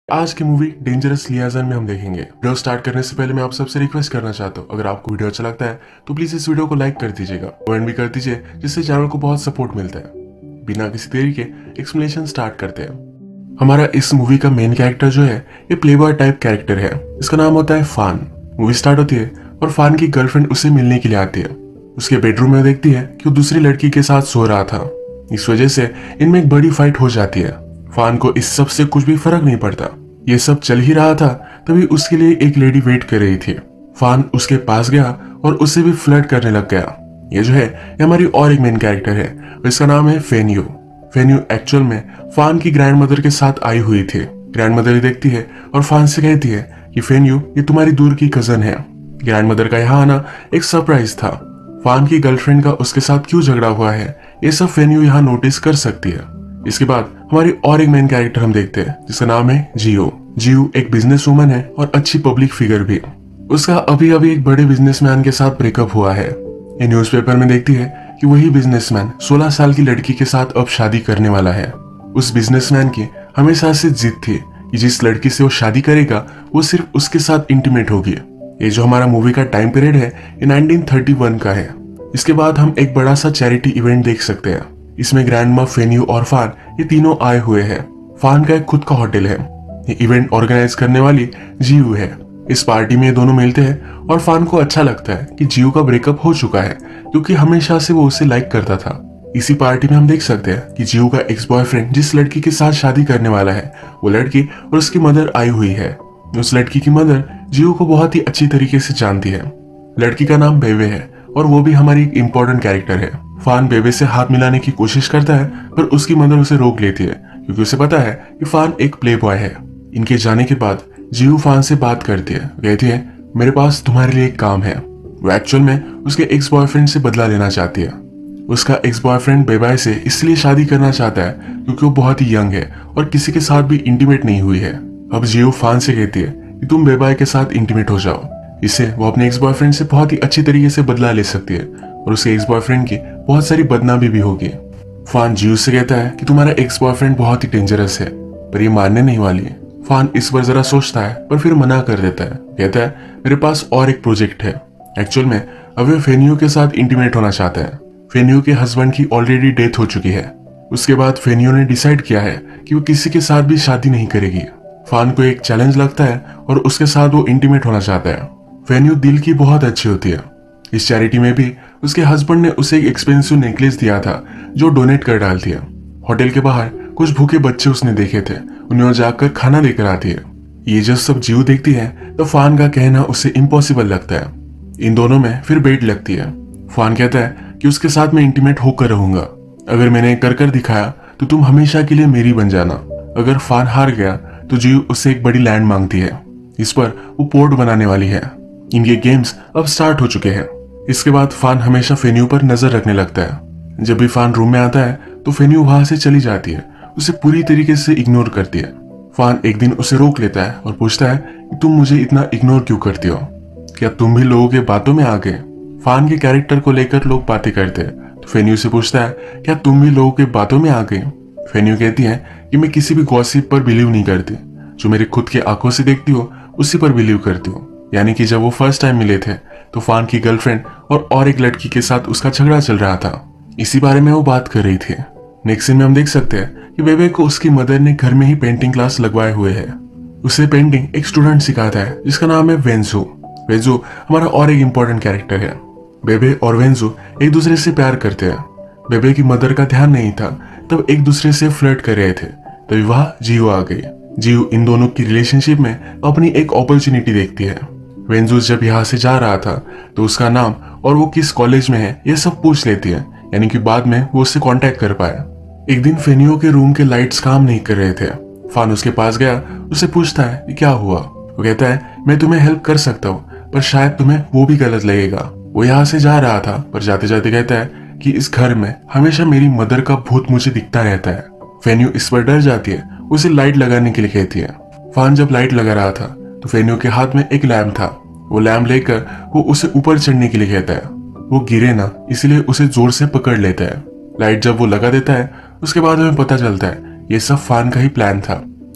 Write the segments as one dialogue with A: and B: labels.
A: आज की movie dangerous लियाजन में हम देखेंगे। वीडियो स्टार्ट करने से पहले मैं आप सबसे रिक्वेस्ट करना चाहता हूँ, अगर आपको वीडियो अच्छा लगता है तो प्लीज इस वीडियो को लाइक कर दीजिएगा, कमेंट भी कर दीजिए, जिससे चैनल को बहुत सपोर्ट मिलता है। बिना किसी देरी के एक्सप्लेनेशन स्टार्ट करते हैं। हमारा इस मूवी का मेन कैरेक्टर जो है ये प्लेबॉय टाइप कैरेक्टर है। इसका नाम होता है फान। मूवी स्टार्ट होती है और फान की गर्लफ्रेंड उसे मिलने के लिए आती है। उसके बेडरूम में देखती है कि वो दूसरी लड़की के साथ सो रहा था। इस वजह से इनमें एक बड़ी फाइट हो जाती है। फान को इस सब से कुछ भी फर्क नहीं पड़ता। ये सब चल ही रहा था तभी उसके लिए एक लेडी वेट कर रही थी। फान उसके पास गया और उससे भी फ्लर्ट करने लग गया। ये जो है ये हमारी और एक मेन कैरेक्टर है, इसका नाम है फेन्यू। फेन्यू एक्चुअल में फान की ग्रैंड मदर के साथ आई हुई थी। ग्रैंड मदर देखती है और फान से कहती है कि फेन्यू ये तुम्हारी दूर की कजन है। ग्रैंड मदर का यहाँ आना एक सरप्राइज था। फान की गर्लफ्रेंड का उसके साथ क्यों झगड़ा हुआ है ये सब फेन्यू यहाँ नोटिस कर सकती है। इसके बाद हमारी और एक मेन कैरेक्टर हम देखते हैं जिसका नाम है जियो। जियो एक बिजनेस वूमन है और अच्छी पब्लिक फिगर भी। उसका अभी अभी एक बड़े बिजनेसमैन के साथ ब्रेकअप हुआ है। ये न्यूज़पेपर में देखती है कि वही बिजनेसमैन 16 साल की लड़की के साथ अब शादी करने वाला है। उस बिजनेसमैन की हमेशा से जिद थी कि जिस लड़की से वो शादी करेगा वो सिर्फ उसके साथ इंटीमेट होगी। ये जो हमारा मूवी का टाइम पीरियड है ये 1931 का है। इसके बाद हम एक बड़ा सा चैरिटी इवेंट देख सकते हैं। इसमें ग्रैंडमा, फेन्यू और फान ये तीनों आए हुए हैं। फान का एक खुद का होटल है। ये इवेंट ऑर्गेनाइज करने वाली जियो है। इस पार्टी में ये दोनों मिलते हैं और फान को अच्छा लगता है कि जियो का ब्रेकअप हो चुका है क्योंकि हमेशा से वो उसे लाइक करता था। इसी पार्टी में हम देख सकते हैं कि जियो का एक्स बॉयफ्रेंड जिस लड़की के साथ शादी करने वाला है वो लड़की और उसकी मदर आई हुई है। उस लड़की की मदर जियो को बहुत ही अच्छी तरीके से जानती है। लड़की का नाम बेबे है और वो भी हमारी एक इम्पोर्टेंट कैरेक्टर है। फान बेबे से हाथ मिलाने की कोशिश करता है पर उसकी मदर उसे रोक लेती है क्योंकि उसे पता है कि फान एक प्ले बॉय है। इनके जाने के बाद जियो फान से बात करती है, कहती है मेरे पास तुम्हारे लिए एक काम है। वो एक्चुअल में उसके एक्स बॉयफ्रेंड से बदला लेना चाहती है। उसका एक्स बॉयफ्रेंड बेबाय से इसलिए शादी करना चाहता है क्योंकि वो बहुत ही यंग है और किसी के साथ भी इंटीमेट नहीं हुई है। अब जियो फान से कहती है कि तुम बेबाय के साथ इंटीमेट हो जाओ। इससे वो अपने एक्स बॉयफ्रेंड से बहुत ही अच्छी तरीके से बदला ले सकती है और उसके एक्स बॉयफ्रेंड की बहुत सारी बदनामी भी होगी। फान जियो से कहता है कि तुम्हारा एक्स बॉयफ्रेंड बहुत ही डेंजरस है, पर ये मानने नहीं वाली है। फान इस पर जरा सोचता है पर फिर मना कर देता है। कहता है मेरे पास और एक प्रोजेक्ट है। एक्चुअल में अब वे फेन्यू के साथ इंटीमेट होना चाहता है। फेन्यू के हस्बैंड की ऑलरेडी डेथ हो चुकी है। उसके बाद फेन्यू ने डिसाइड किया है कि वो किसी के साथ भी शादी नहीं करेगी। फान को एक चैलेंज लगता है और उसके साथ वो इंटीमेट होना चाहता है। फेन्यू दिल की बहुत अच्छी होती है। इस चैरिटी में भी उसके हस्बैंड ने उसे एक एक्सपेंसिव नेकलेस दिया था जो डोनेट कर डालती है। होटल के बाहर कुछ भूखे बच्चे उसने देखे थे, उन्हें जाकर खाना लेकर आती है। ये जब सब जियो देखती है तो फान का कहना उसे इम्पॉसिबल लगता है। इन दोनों में फिर बेट लगती है। फान कहता है कि उसके साथ मैं इंटीमेट होकर रहूंगा। अगर मैंने कर कर दिखाया तो तुम हमेशा के लिए मेरी बन जाना। अगर फान हार गया तो जियो उससे एक बड़ी लैंड मांगती है। इस पर वो पोर्ट बनाने वाली है। इनके गेम्स अब स्टार्ट हो चुके हैं। इसके बाद फान हमेशा फेन्यू पर नजर रखने लगता है। जब भी फान रूम में आता है तो फेन्यू वहां से चली जाती है, उसे पूरी तरीके से इग्नोर करती है। फान एक दिन उसे रोक लेता है और पूछता है कि तुम मुझे इतना इग्नोर क्यों करती हो? क्या तुम भी लोगों के बातों में आ गए? फान के कैरेक्टर को लेकर लोग बातें करते हैं तो फेन्यू से पूछता है क्या तुम भी लोगों के बातों में आ गई? फेन्यू कहती है कि मैं किसी भी गॉसिप पर बिलीव नहीं करती, जो मेरे खुद के आंखों से देखती हो उसी पर बिलीव करती हूँ। यानी कि जब वो फर्स्ट टाइम मिले थे तो फान की गर्लफ्रेंड और एक लड़की के साथ उसका झगड़ा चल रहा था। इसी बारे में वो बात कर रही थी। नेक्स्ट सीन में हम देख सकते हैं कि बेबे को उसकी मदर ने घर में ही पेंटिंग क्लास लगवाए हुए है। उसे पेंटिंग एक स्टूडेंट सिखाता है जिसका नाम है वेंजू। वेंजू हमारा और एक इम्पोर्टेंट कैरेक्टर है। बेबे और वेंजू एक दूसरे से प्यार करते हैं। बेबे की मदर का ध्यान नहीं था, तब एक दूसरे से फ्लर्ट कर रहे थे, तभी वहां जियो आ गई। जियो इन दोनों की रिलेशनशिप में अपनी एक अपॉर्चुनिटी देखती है। वेंजू जब यहाँ से जा रहा था तो उसका नाम और वो किस कॉलेज में है ये सब पूछ लेती है, यानी कि बाद में वो उससे कांटेक्ट कर पाए। एक दिन फेन्यू के रूम के लाइट्स काम नहीं कर रहे थे। फान उसके पास गया, उसे पूछता है कि क्या हुआ। वो कहता है मैं तुम्हें हेल्प कर सकता हूँ पर शायद तुम्हें वो भी गलत लगेगा। वो यहाँ से जा रहा था पर जाते जाते कहता है कि इस घर में हमेशा मेरी मदर का भूत मुझे दिखता रहता है। फेन्यू इस पर डर जाती है, उसे लाइट लगाने के लिए कहती है। फान जब लाइट लगा रहा था तो फेन्यू के हाथ में एक लैम्प था। वो लैम्प लेकर वो उसे ऊपर चढ़ने के लिए कहता है। वो गिरे ना इसलिए उसे जोर से पकड़ लेता है। लाइट जब वो लगा देता है उसके बाद हमें पता चलता है ये सब फान का ही प्लान था।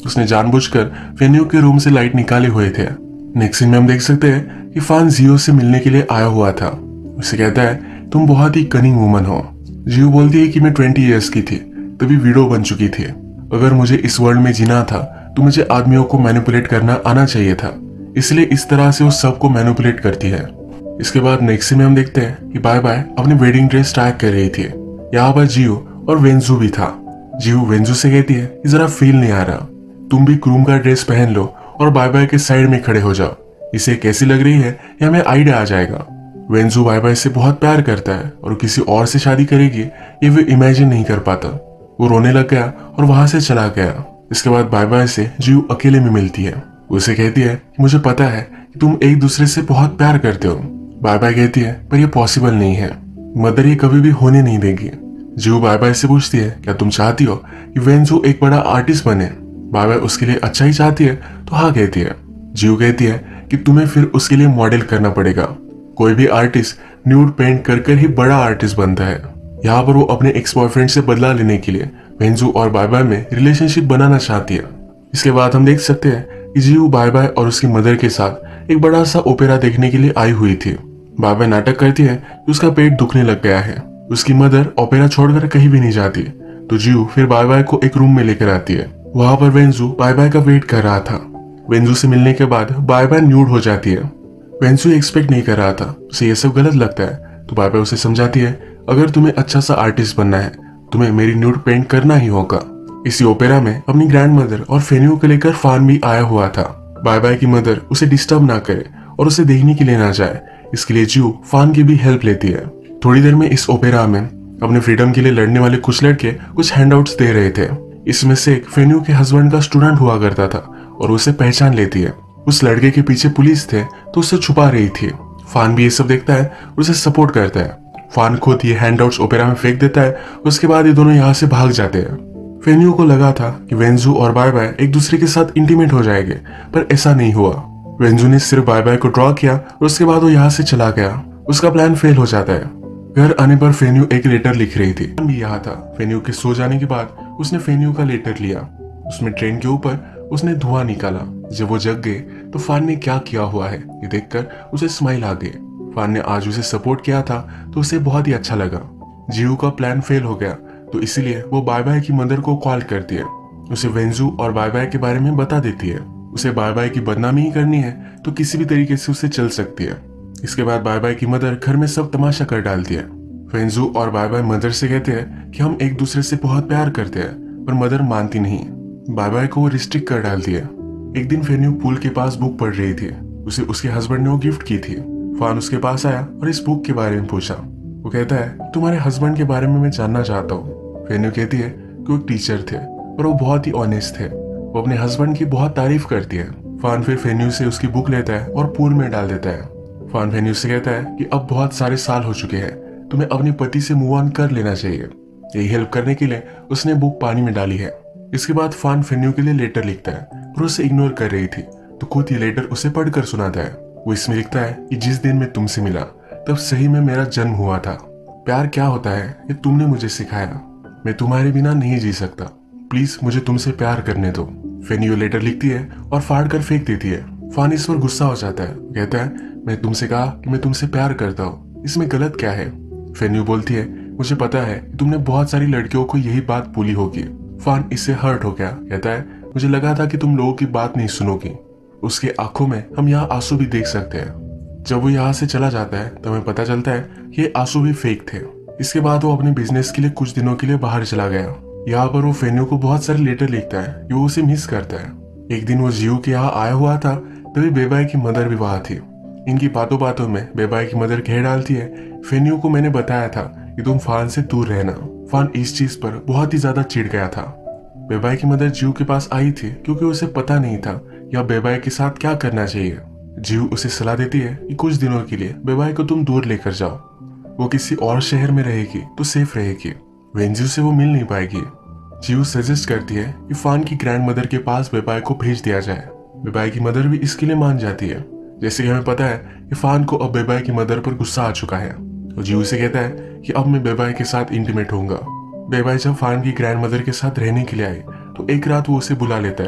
A: उसने जानबूझकर फेन्यू के रूम से लाइट निकाले हुए थे। नेक्स्ट सीन में हम देख सकते हैं कि फान जियो से मिलने के लिए आया हुआ था। उसे कहता है तुम बहुत ही कनिंग वुमन हो। जियो बोलती है कि मैं 20 ईयर्स की थी तभी विडो बन चुकी थी। अगर मुझे इस वर्ल्ड में जीना था तो मुझे आदमियों को मैनिपुलेट करना आना चाहिए था, इसलिए इस तरह से वो सबको मैनिपुलेट करती है। इसके बाद नेक्स्ट सीन में हम देखते हैं कि बाय बाय अपनी वेडिंग ड्रेस ट्राई कर रही थी। यहाँ पर जियो और वेंजू भी था। जियो वेंजू से कहती है कि जरा फील नहीं आ रहा, तुम भी क्रूम का ड्रेस पहन लो और बाय बाय के साइड में खड़े हो जाओ, इसे कैसी लग रही है ये हमें आइडिया आ जाएगा। वेंजू बाय बाय से बहुत प्यार करता है और किसी और से शादी करेगी ये वो इमेजिन नहीं कर पाता। वो रोने लग गया और वहां से चला गया। इसके बाद बाय बाय से जियो अकेले में मिलती है। उसे कहती है मुझे पता है कि तुम एक दूसरे से बहुत प्यार करते हो। बाय बाय कहती है पर यह पॉसिबल नहीं है, मदर ये कभी भी होने नहीं देगी। जियो बाय बाय से पूछती है क्या तुम चाहती हो कि वेंजू एक बड़ा आर्टिस्ट बने। बाय बाय उसके लिए अच्छा ही चाहती है तो हाँ कहती है। जियो कहती है कि तुम्हें फिर उसके लिए मॉडल करना पड़ेगा। कोई भी आर्टिस्ट न्यूड पेंट कर ही बड़ा आर्टिस्ट बनता है। यहाँ पर वो अपने एक्स बॉयफ्रेंड से बदला लेने के लिए वेंजू और बाय बाय में रिलेशनशिप बनाना चाहती है। इसके बाद हम देख सकते हैं कि जियो बाय बाय और उसकी मदर के साथ एक बड़ा सा ओपेरा देखने के लिए आई हुई थी। बाय बाय नाटक करती है कि उसका पेट दुखने लग गया है। उसकी मदर ओपेरा छोड़कर कहीं भी नहीं जाती, तो जियो फिर बाय बाय को एक रूम में लेकर आती है। वहां पर वेंजू बाय बाय का वेट कर रहा था। वेंजू से मिलने के बाद बाय बाय न्यूड हो जाती है। वेंजू एक्सपेक्ट नहीं कर रहा था, उसे ये सब गलत लगता है, तो बाय बाय उसे समझाती है अगर तुम्हें अच्छा सा आर्टिस्ट बनना है तुम्हें मेरी न्यूड पेंट करना ही होगा। इसी ओपेरा में अपनी ग्रैंड मदर और फेन्यू को लेकर फान भी आया हुआ था। बाय बाय की मदर उसे डिस्टर्ब ना करे और उसे देखने के लिए ना जाए, इसके लिए जियो फान की भी हेल्प लेती है। थोड़ी देर में इस ओपेरा में अपने फ्रीडम के लिए लड़ने वाले कुछ लड़के कुछ हैंडआउट्स दे रहे थे। इसमें से एक फेन्यू के हस्बैंड का स्टूडेंट हुआ करता था और उसे पहचान लेती है। उस लड़के के पीछे पुलिस थे तो उसे छुपा रही थी। फान भी ये सब देखता है और उसे सपोर्ट करता है। फान खुद ये हैंडआउट्स ओपेरा में फेंक देता है। उसके बाद ये दोनों यहाँ से भाग जाते हैं। फेन्यू को लगा था कि वेंजू और बाय बाय एक दूसरे के साथ इंटीमेट हो जाएंगे, पर ऐसा नहीं हुआ। वेंजू ने सिर्फ बाय बाय को ड्रॉ किया और उसके बाद वो यहाँ से चला गया। उसका प्लान फेल हो जाता है। घर आने पर फेन्यू एक लेटर लिख रही थी। भी यहाँ था। फेन्यू के सो जाने के बाद उसने फेन्यू का लेटर लिया। उसमें ट्रेन के ऊपर उसने धुआं निकाला। जब वो जग गए तो फान ने क्या किया हुआ है ये देखकर उसे स्माइल आ गई। फान ने आज उसे सपोर्ट किया था तो उसे बहुत ही अच्छा लगा। जियो का प्लान फेल हो गया तो इसीलिए वो बाय बाय की मदर को कॉल करती है। उसे वेंजू और बाय बाय के बारे में बता देती है। उसे बाय बाय की बदनामी ही करनी है तो किसी भी तरीके से उसे चल सकती है। इसके बाद बाय बाय की मदर घर में सब तमाशा कर डालती है। वेंजू और बाय बाय मदर से कहते हैं कि हम एक दूसरे से बहुत प्यार करते हैं, पर मदर मानती नहीं। बाय बाय को वो रिस्ट्रिक्ट कर डालती है। एक दिन फेन्यू पूल के पास बुक पढ़ रही थी। उसे उसके हस्बैंड ने वो गिफ्ट की थी। फान उसके पास आया और इस बुक के बारे में पूछा। वो कहता है तुम्हारे हस्बैंड के बारे में मैं जानना चाहता हूँ। फेन्यू कहती है कि वो टीचर थे और वो बहुत ही ऑनेस्ट थे। वो अपने हस्बैंड की बहुत तारीफ करती है। फान फिर फेन्यू से उसकी बुक लेता है और पूल में डाल देता है। फान फेन्यू से कहता है कि अब बहुत सारे साल हो चुके हैं, तुम्हें अपने पति से मूव ऑन कर लेना चाहिए। यही हेल्प करने के लिए उसने बुक पानी में डाली है। इसके बाद फान फेन्यू के लिए लेटर लिखता है और उसे इग्नोर कर रही थी, तो खुद ये लेटर उसे पढ़कर सुनाता है। वो इसमें लिखता है कि जिस दिन मैं तुमसे मिला तब सही में मेरा जन्म हुआ था। प्यार क्या होता है ये तुमने मुझे सिखाया। मैं तुम्हारे बिना नहीं जी सकता। प्लीज मुझे तुमसे प्यार करने दो। फेन्यू लेटर लिखती है और फाड़ कर फेंक देती है। फान इस पर गुस्सा हो जाता है। कहता है मैं तुमसे कहा कि मैं तुमसे प्यार करता हूँ, इसमें गलत क्या है। फेन्यू बोलती है मुझे पता है कि तुमने बहुत सारी लड़कियों को यही बात बोली होगी। फान इससे हर्ट हो गया। कहता है मुझे लगा था कि तुम लोगों की बात नहीं सुनोगी। उसके आंखों में हम यहाँ आंसू भी देख सकते हैं। जब वो यहाँ से चला जाता है तो हमें पता चलता है कि ये आंसू भी फेक थे। इसके बाद वो अपने बिजनेस के लिए कुछ दिनों के लिए बाहर चला गया। यहाँ पर वो फेन्यू को बहुत सारे लेटर लिखता है कि वो उसे मिस करता है। एक दिन वो जियो के यहाँ आया हुआ था तभी बेबाई की मदर भी वहां थी। इनकी बातों बातों में बेबाई की मदर कह डालती है फेन्यू को मैंने बताया था कि तुम फान से दूर रहना। फान इस चीज पर बहुत ही ज्यादा चिढ़ गया था। बेबाई की मदर जियो के पास आई थी क्योंकि उसे पता नहीं था या बेबाई के साथ क्या करना चाहिए। जियो उसे सलाह देती है कि कुछ दिनों के लिए बेबाई को तुम दूर लेकर जाओ। वो किसी और शहर में रहेगी तो सेफ रहेगी। वेंजू से वो मिल नहीं पाएगी। जियो सजेस्ट करती है कि फान की ग्रैंड मदर के पास बेबाई को भेज दिया जाए। बेबाई की मदर भी इसके लिए मान जाती है। जैसे कि हमें पता है कि फान को अब बेबाई की मदर पर गुस्सा आ चुका है, तो जियो से कहता है कि अब मैं बेबाई के साथ इंटीमेट होऊंगा। बेबाई जब फान की ग्रैंड मदर के साथ रहने के लिए आई तो एक रात वो उसे बुला लेता है।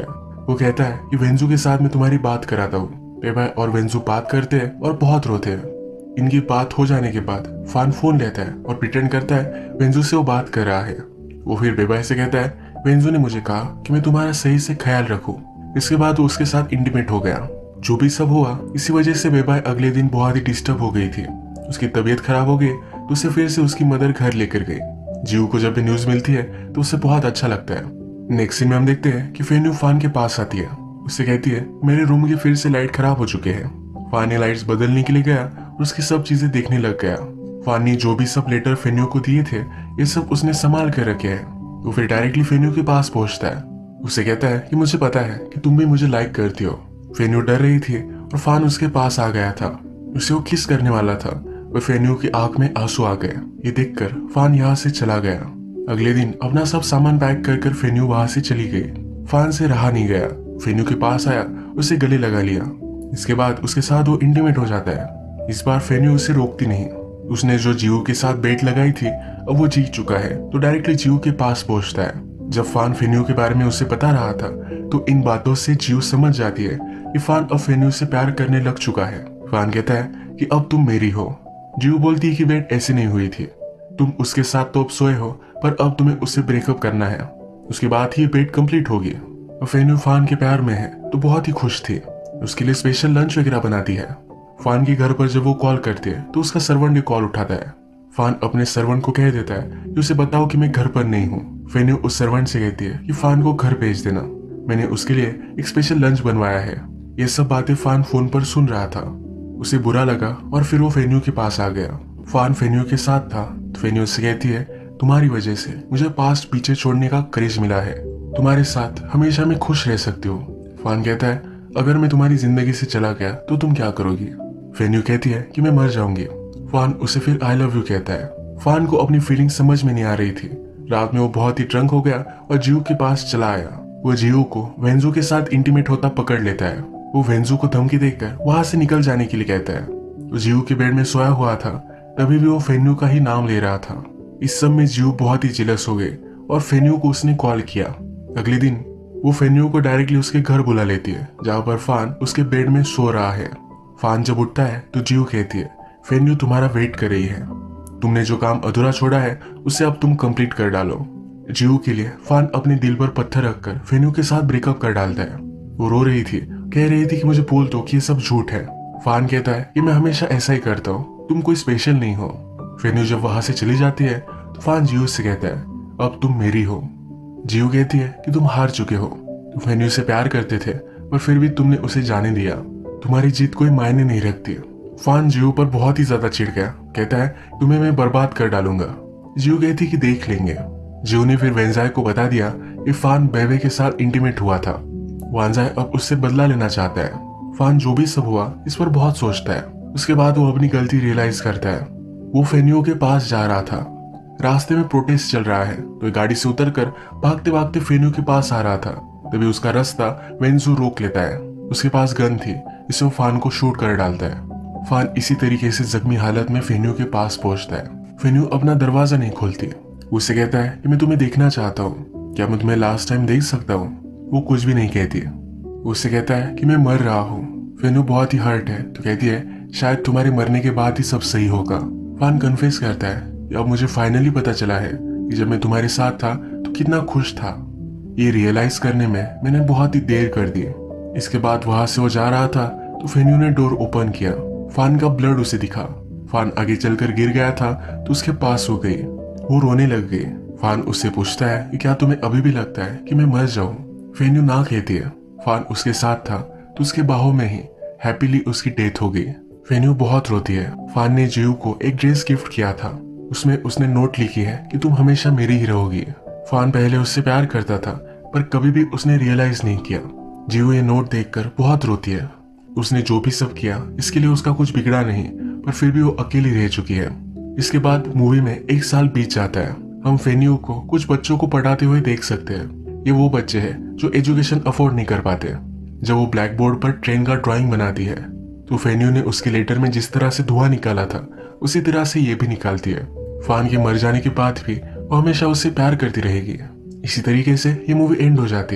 A: वो कहता है कि वेंजू के साथ मैं तुम्हारी बात कराता हूँ। बेबाई और वेंजू बात करते हैं और बहुत रोते हैं। इनकी बात हो जाने के बाद फान फोन लेता है और प्रिटेंड करता है वेंजू से वो बात कर रहा है। वो फिर बेबाई से कहता है वेंजू ने मुझे कहा कि मैं तुम्हारा सही से ख्याल रखूं। इसके बाद वो उसके साथ इंटीमेट हो गया। जो भी सब हुआ इसी वजह से बेबाई अगले दिन बहुत ही डिस्टर्ब हो गई थी। उसकी तबीयत खराब हो गई तो उसे फिर से उसकी मदर घर लेकर गई। जीव को जब भी न्यूज मिलती है तो उसे बहुत अच्छा लगता है। नेक्स्ट सीन में हम देखते हैं कि फेन्यू फान के पास आती है। उससे कहती है मेरे रूम की फिर से लाइट खराब हो चुके हैं। फान ने लाइट्स बदलने के लिए गया और उसकी सब चीजें देखने लग गया। फान ने जो भी सब लेटर फेन्यू को दिए थे ये सब उसने संभाल कर रखे हैं। वो फिर डायरेक्टली फेन्यू के पास पहुंचता है। उसे कहता है कि मुझे पता है कि तुम भी मुझे लाइक करती हो। फेन्यू डर रही थी और फान उसके पास आ गया था। उसे वो किस करने वाला था पर फेन्यू की आंख में आंसू आ गए। ये देखकर फान यहाँ से चला गया। अगले दिन अपना सब सामान पैक कर फेन्यू वहां से चली गई। फान से रहा नहीं गया। फेन्यू के पास आया, उसे गले लगा लिया। इसके बाद उसके साथ वो इंटीमेट हो जाता है। इस बार फेन्यू उसे रोकती नहीं। उसने जो जीव के साथ बेट लगाई थी अब वो जीत चुका है तो डायरेक्टली जीव के पास पहुंचता है। जब फान फेन्यू के बारे में उसे बता रहा था तो इन बातों से जीव समझ जाती है कि फान अब फेन्यू से प्यार करने लग चुका है। फान कहता है कि अब तुम मेरी हो। जीव बोलती है कि बेट ऐसी नहीं हुई थी, तुम उसके साथ तो अब सोए हो पर अब तुम्हें उससे ब्रेकअप करना है। उसके बाद ही बेट कंप्लीट होगी। और फेन्यू फान के प्यार में है तो बहुत ही खुश थी। उसके लिए स्पेशल लंच वगैरह बनाती है। फान के घर पर जब वो कॉल करती है तो उसका सर्वेंट भी कॉल उठाता है। फान अपने सर्वेंट को कह देता है कि उसे बताओ कि मैं घर पर नहीं हूँ। फेन्यू उस सर्वेंट से कहती है कि फान को घर भेज देना, मैंने उसके लिए एक स्पेशल लंच बनवाया है। ये सब बातें फान फोन पर सुन रहा था। उसे बुरा लगा और फिर वो फेन्यू के पास आ गया। फान फेन्यू के साथ था तो फेन्यू उससे कहती है तुम्हारी वजह से मुझे पास्ट पीछे छोड़ने का करेज मिला है, तुम्हारे साथ हमेशा मैं खुश रह सकती हूँ। फान कहता है अगर मैं तुम्हारी जिंदगी से चला गया तो तुम क्या करोगी। फेन्यू कहती है कि मैं मर जाऊंगी। फान उसे फिर आई लव यू कहता है। फान को अपनी फीलिंग समझ में नहीं आ रही थी। रात में वो बहुत ही ड्रंक हो गया और जीव के पास चला आया। वो जीव को वेंजू के साथ इंटीमेट होता पकड़ लेता है। वो वेंजू को धमकी देकर वहां से निकल जाने के लिए कहता है। वो जीव के बेड में सोया हुआ था, तभी भी वो फेन्यू का ही नाम ले रहा था। इस सब में जीव बहुत ही जेलस हो गए और फेन्यू को उसने कॉल किया। अगले दिन वो फेन्यू को डायरेक्टली उसके घर बुला लेती है जहाँ पर फान उसके बेड में सो रहा है। फान जब उठता है तो जीव कहती है फेन्यू तुम्हारा वेट कर रही है, तुमने जो काम अधूरा छोड़ा है उसे अब तुम कंप्लीट कर डालो। जीव के लिए फान अपने दिल पर पत्थर रखकर फेन्यू के साथ ब्रेकअप कर डालता है। वो रो रही थी, कह रही थी कि मुझे बोल दो कि ये सब झूठ है। फान कहता है कि मैं हमेशा ऐसा ही करता हूँ, तुम कोई स्पेशल नहीं हो। फेन्यू जब वहां से चली जाती है तो फान जीव से कहता है अब तुम मेरी हो। जीव कहती है कि तुम हार चुके हो, तुम फेन्यू से प्यार करते थे पर फिर भी तुमने उसे जाने दिया, तुम्हारी जीत कोई मायने नहीं रखती। फान जीव पर बहुत ही ज्यादा चिढ़ गया, कहता है तुम्हें मैं बर्बाद कर डालूंगा। जीव कहती कि देख लेंगे। जीव ने फिर वेंजाई को बता दिया कि फान बेबे के साथ इंटीमेट हुआ था। वांजाई अब उससे बदला लेना चाहता है। फान जो भी सब हुआ इस पर बहुत सोचता है। उसके बाद वो अपनी गलती रियलाइज करता है। वो फेन्यू के पास जा रहा था, रास्ते में प्रोटेस्ट चल रहा है तो गाड़ी से उतरकर भागते भागते फेन्यू के पास आ रहा था। तभी उसका रास्ता वेंजू रोक लेता है। उसके पास गन थी, इससे वो फान को शूट कर डालता है। फान इसी तरीके से जख्मी हालत में फेन्यू के पास पहुंचता है। फेन्यू अपना दरवाजा नहीं खोलती। उससे कहता है कि मैं तुम्हें देखना चाहता हूँ, क्या मैं तुम्हें लास्ट टाइम देख सकता हूँ। वो कुछ भी नहीं कहती। उससे कहता है कि मैं मर रहा हूँ। फेन्यू बहुत ही हर्ट है तो कहती है शायद तुम्हारे मरने के बाद ही सब सही होगा। फान कन्फेस करता है कि अब मुझे फाइनली पता चला है कि जब मैं तुम्हारे साथ था तो कितना खुश था। ये रियलाइज करने में मैंने बहुत ही देर कर दी। इसके बाद वहां से वो जा रहा था तो फेन्यू ने डोर ओपन किया। फान का ब्लड उसे दिखा। फान आगे चलकर गिर गया था तो उसके पास हो गई। वो रोने लग गई। फान उससे पूछता है कि क्या तुम्हें अभी भी लगता है कि मैं मर जाऊं। फेन्यू ना कहती है। फान उसके साथ था तो उसके बाहों में ही हैप्पीली उसकी डेथ हो गई। फेन्यू बहुत रोती है। फान ने जीव को एक ड्रेस गिफ्ट किया था, उसमें उसने नोट लिखी है कि तुम हमेशा मेरी ही रहोगी। फान पहले उससे प्यार करता था पर कभी भी उसने रियलाइज नहीं किया। जीव ये नोट देखकर बहुत रोती है। उसने जो भी सब किया इसके लिए उसका कुछ बिगड़ा नहीं पर फिर भी वो अकेली रह चुकी है। इसके बाद मूवी में 1 साल बीत जाता है। हम फेन्यू को कुछ बच्चों को पढ़ाते हुए देख सकते हैं। ये वो बच्चे हैं जो एजुकेशन अफोर्ड नहीं कर पाते। जब वो ब्लैक बोर्ड पर ट्रेन का ड्राइंग बनाती है तो फेन्यू ने उसके लेटर में जिस तरह से धुआं निकाला था उसी तरह से ये भी निकालती है। फान के मर जाने के बाद भी वो हमेशा उससे प्यार करती रहेगी। इसी तरीके से ये मूवी एंड हो जाती है।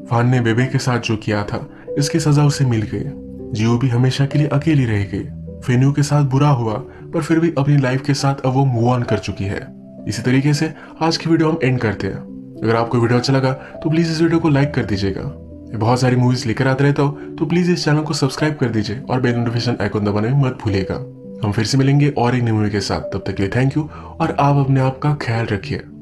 A: फान ने बेबे के साथ जो किया था इसकी सजा उसे मिल गई। जियो भी हमेशा के लिए अकेली रह गई। फेन्यू के साथ बुरा हुआ पर फिर भी अपनी लाइफ के साथ अब वो मूव ऑन कर चुकी है। इसी तरीके से आज की वीडियो हम एंड करते हैं। अगर आपको वीडियो अच्छा लगा तो प्लीज इस वीडियो को लाइक कर दीजिएगा। मैं बहुत सारी मूवीज लेकर आता रहता हूँ, तो प्लीज इस चैनल को सब्सक्राइब कर दीजिए और बेल नोटिफिकेशन आइकन दबाना मत भूलिएगा। हम फिर से मिलेंगे और एक नई मूवी के साथ। तब तक के लिए थैंक यू और आप अपने आप का ख्याल रखिए।